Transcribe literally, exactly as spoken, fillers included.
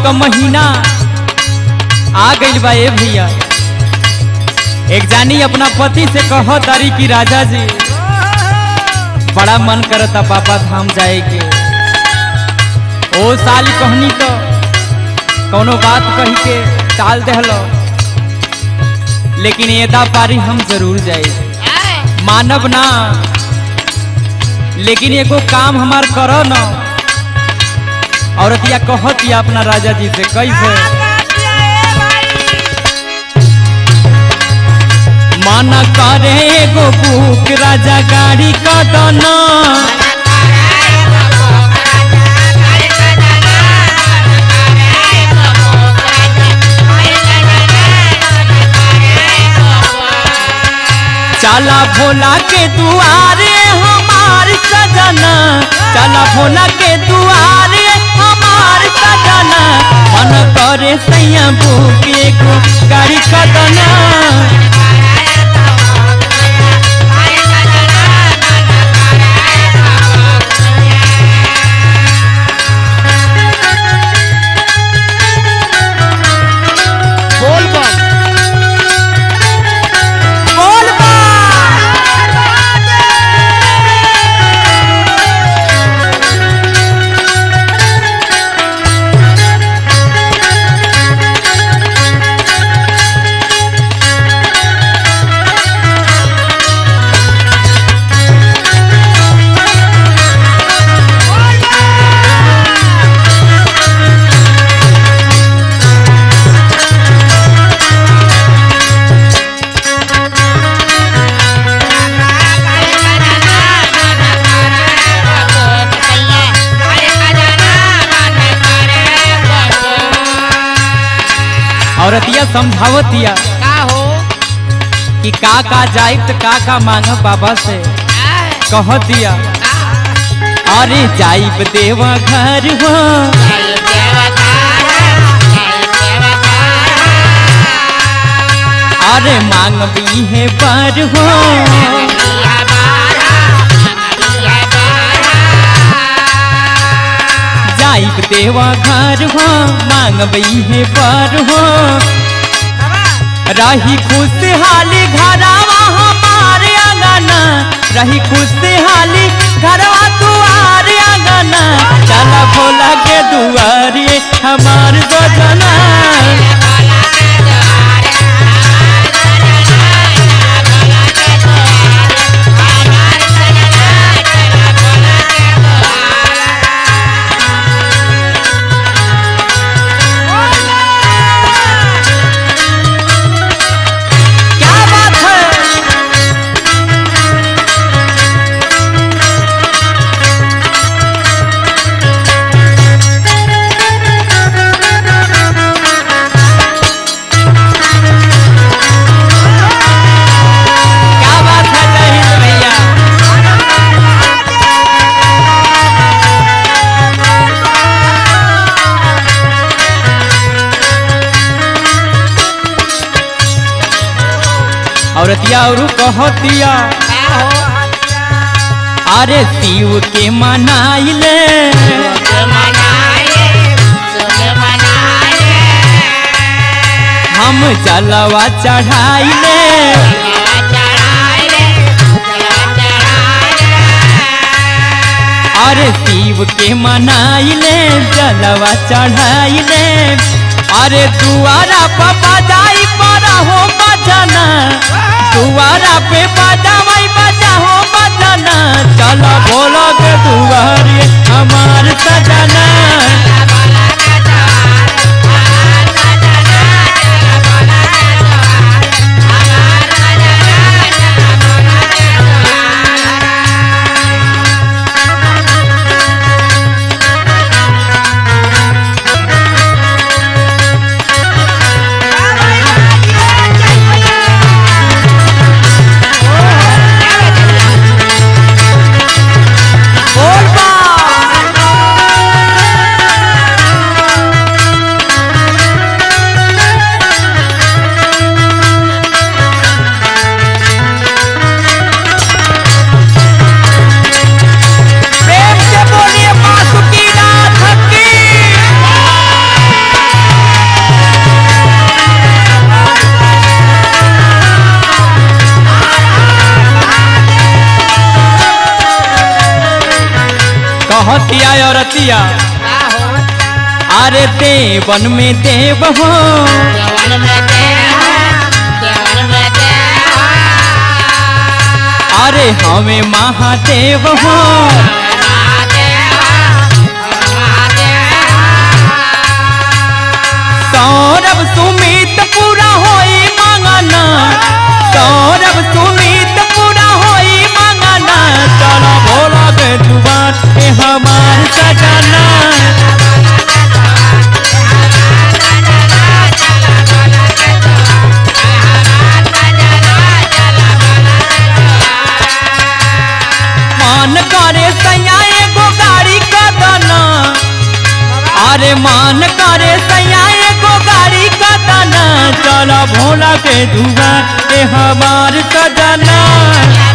का महीना आ गई बा। ए भैया एक जानी अपना पति से कह तारी कि राजा जी बड़ा मन करता बाबा धाम जाए के। ओ साल कहनी तो कोनो बात कही के टाल देहलो, लेकिन एदा पारी हम जरूर जाए मानव ना। लेकिन एगो काम हमार करो न। औरतिया कहतिया अपना राजा जी से कैसे मन करे एगो बुक राजा गाड़ी कदना। चला भोला के दुआरे हमार सजना, चला भोला के दुआरे हमार सजना। मन करे सैया बुक एगो गाड़ी कदना। औरतिया समझावतिया का हो कि का का जाइब तो का का मांग बाबा से। कहतिया अरे जाइब देवा घर हो, अरे मांग भी है बर हो। जाइब देवा घर हो, मांग भी है बर हो। रही खुशहाली घरवा हमारे अंगना, रही खुशहाली घरवा दुआरे अंगना। चला भोला के दुआरे हमार सजना। औरतिया और कहतिया अरे शिव के मनाइले, हम जलवा चढ़ाइले। अरे शिव के मनाइले जलवा चढ़ाइले। अरे दुआरा पर बजाई पर हो बजना, दुआरा पे बजावाई बजा हो बजना। चला भोला के दुआरे हमार सजना। कहतिया औरतिया अरे देवन में देव हो अरे हमें महादेव हो सौरभ सुमित पूरा होई मांगना सौरभ सुमित पूरा होई मांगना चलो भोला के दुआर पे हमार सजना मान करे सैया एगो गाड़ी का दाना अरे मान करे सैया एगो गाड़ी का दाना चलो भोला के दुआर पे हमार सजना।